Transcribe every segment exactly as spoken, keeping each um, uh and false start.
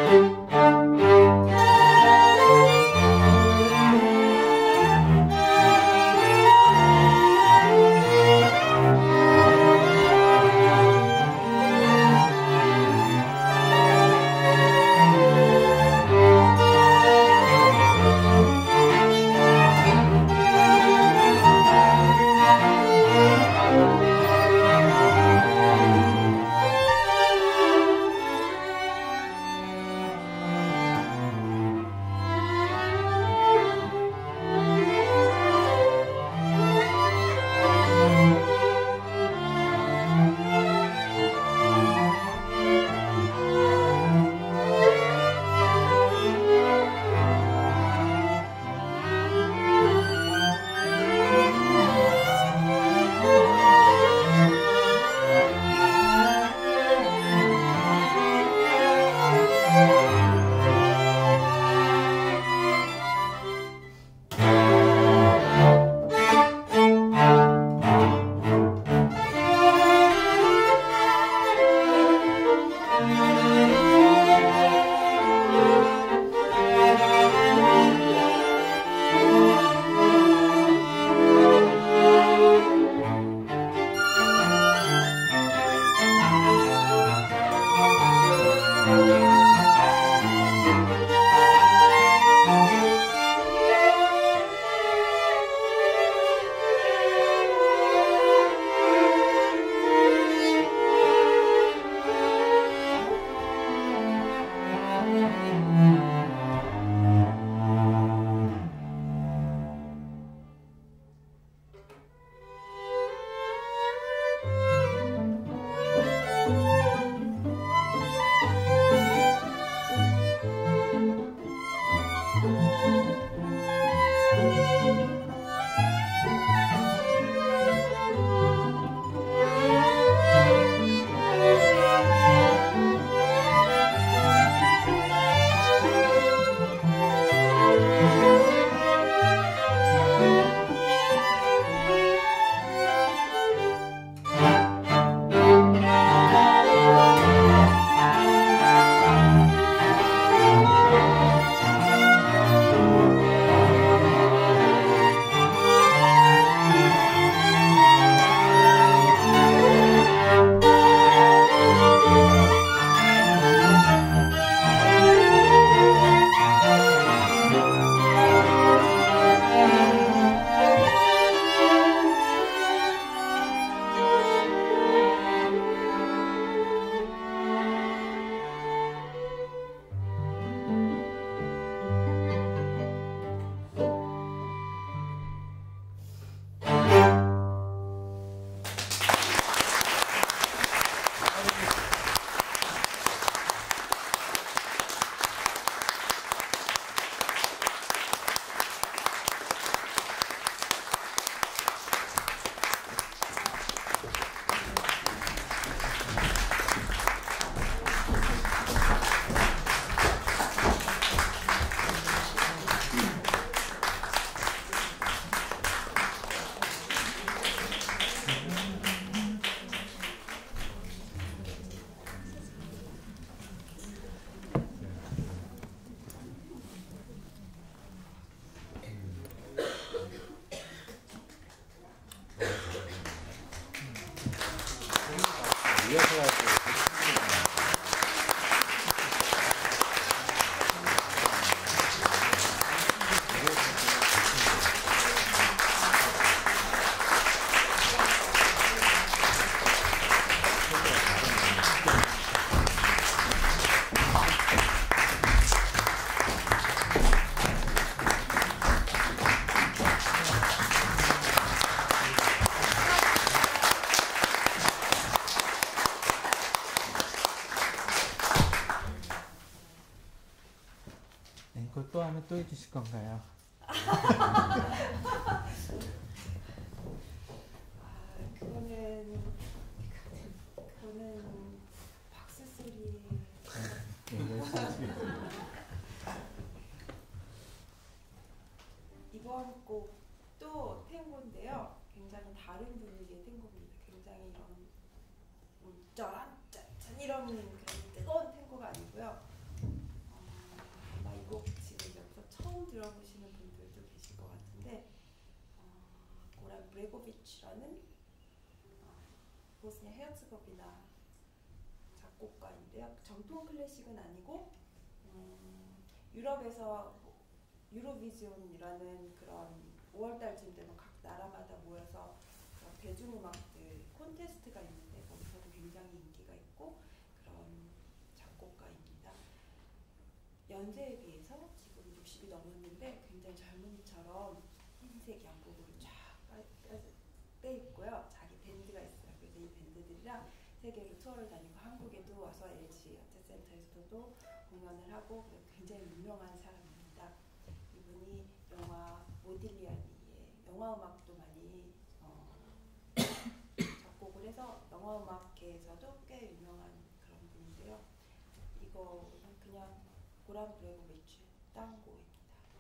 또 하면 또 해주실 건가요? 아, 그거는 그거는 박수 소리. 이번 곡도 탱고인데요. 굉장히 다른 분위기의 탱고입니다. 굉장히 이런 울적한 짠짠 이런 그런 뜨거운 탱고가 아니고요. 브레고비치라는 보스니아 헤르츠고비나 작곡가인데요. 정통 클래식은 아니고 음, 유럽에서 유로비전이라는 그런 오월달쯤 되면 각 나라마다 모여서 대중음악들 콘테스트가 있는데 거기서도 굉장히 인기가 있고 그런 작곡가입니다. 연세에 비해서 지금 육십이 넘었는데 굉장히 젊은이처럼 흰색 양복으로 쫙 빼입고요. 자기 밴드가 있어요. 그래서 이 밴드들이랑 세계로 투어를 다니고 한국에도 와서 엘지 아트센터에서도 공연을 하고 굉장히 유명한 사람입니다. 이분이 영화 모딜리아니의 영화 음악도 많이 어, 작곡을 해서 영화 음악계에서도 꽤 유명한 그런 분인데요. 이거는 그냥 고란 브레고비치 땅고입니다.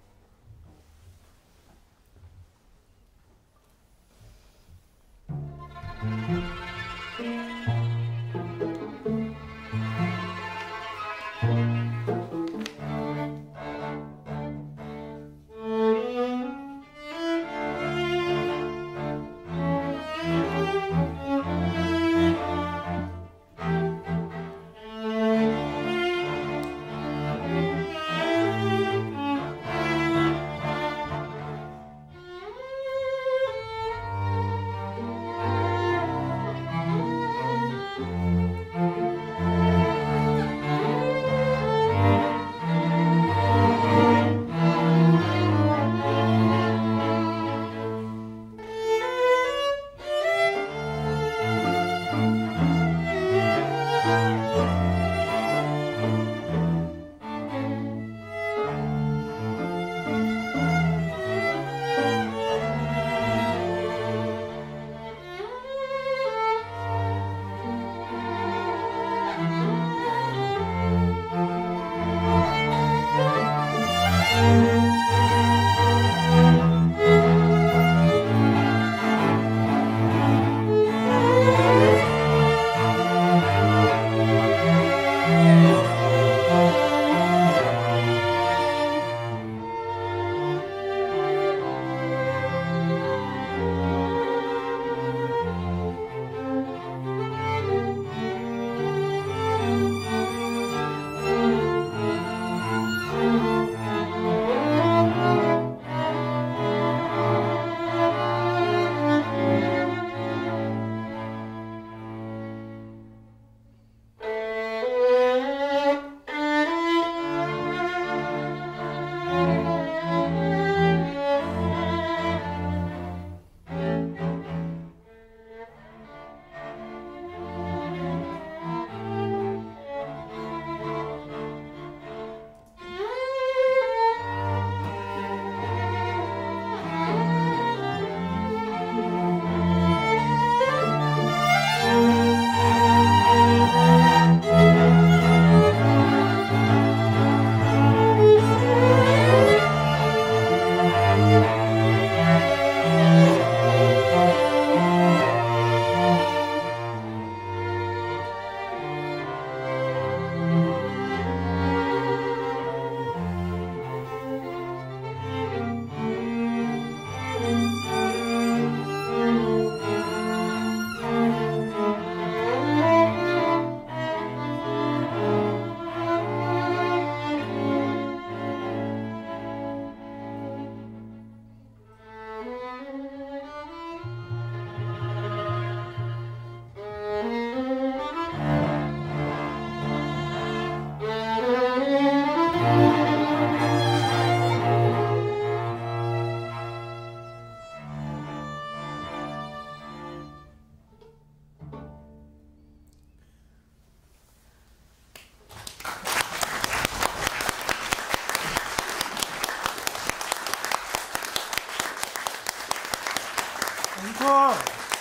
앵콜!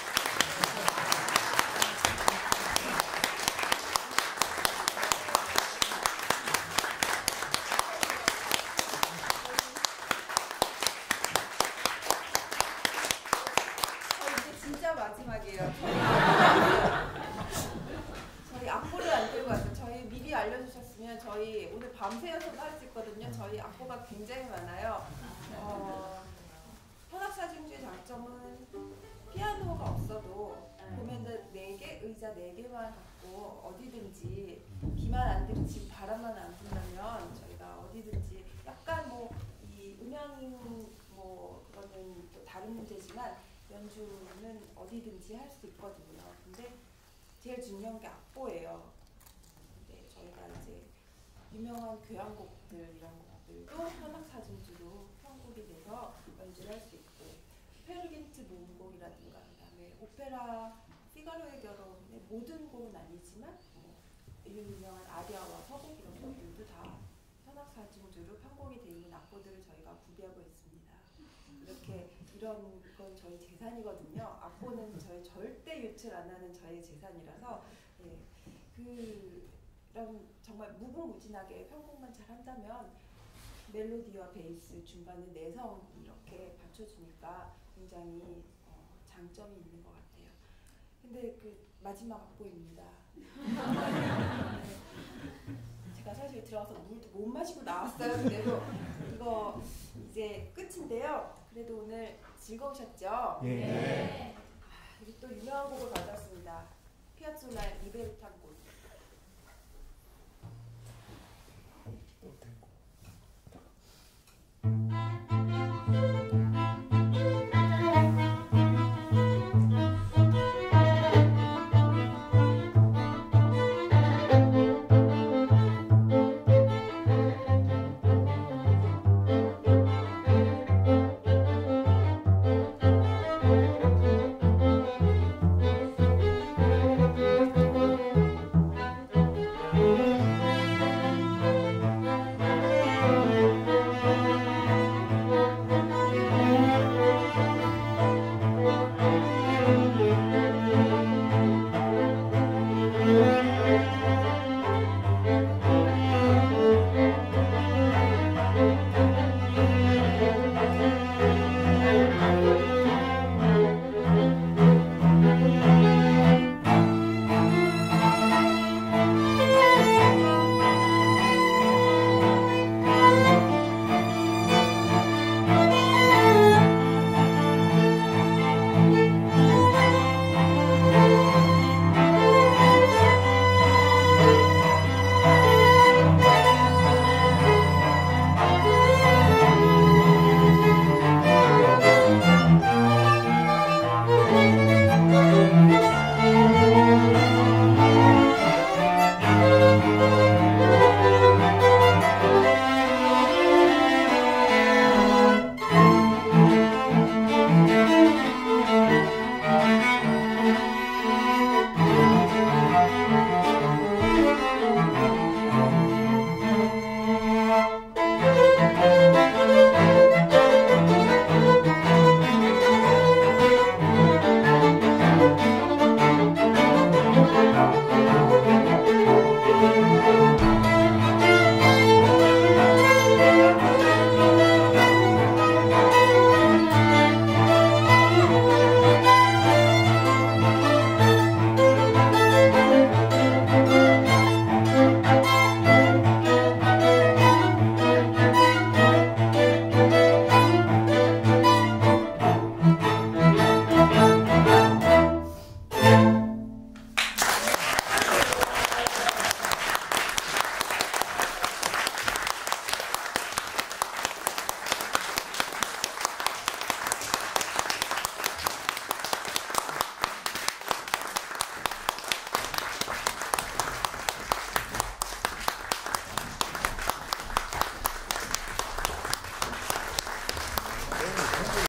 이제 진짜 마지막이에요. 저희 악보를 안 들고 왔어요. 저희 미리 알려주셨으면 저희 오늘 밤새워서도 할 수 있거든요. 저희 악보가 굉장히 많아요. 어, 현악사중주의 장점은 피아노가 없어도 보면은 네 개, 의자 네 개만 갖고 어디든지 비만 안 들이치고 바람만 안 분다면 저희가 어디든지 약간 뭐 이 음향 뭐 그거는 또 다른 문제지만 연주는 어디든지 할 수 있거든요. 근데 제일 중요한 게 악보예요. 네, 저희가 이제 유명한 교향곡들 이런 곡들도 현악사중주로 편곡이 돼서 연주를 할 수 있고 페르긴트 모음곡이라든가 그다음에 오페라 피가로의 결혼의 모든 곡은 아니지만 뭐 유명한 아리아와 서곡 이런 곡들도 다 현악사중주로 편곡이 되어 있는 악보들을 저희가 구비하고 있습니다. 이렇게 이런 건 저희 재산이거든요. 악보는 저희 절대 유출 안 하는 저희 재산이라서 예, 그 이런 정말 무궁무진하게 편곡만 잘 한다면 멜로디와 베이스 중간에 내성 이렇게 받쳐주니까 굉장히 어, 장점이 있는 것 같아요. 근데 그 마지막 악보입니다. 제가 사실 들어가서 물도 못 마시고 나왔어요. 그래도 이거 이제 끝인데요. 그래도 오늘 즐거우셨죠? 예. 아, 여기 또 유명한 곡을 가져왔습니다. 피아졸라의 리베르탄 골.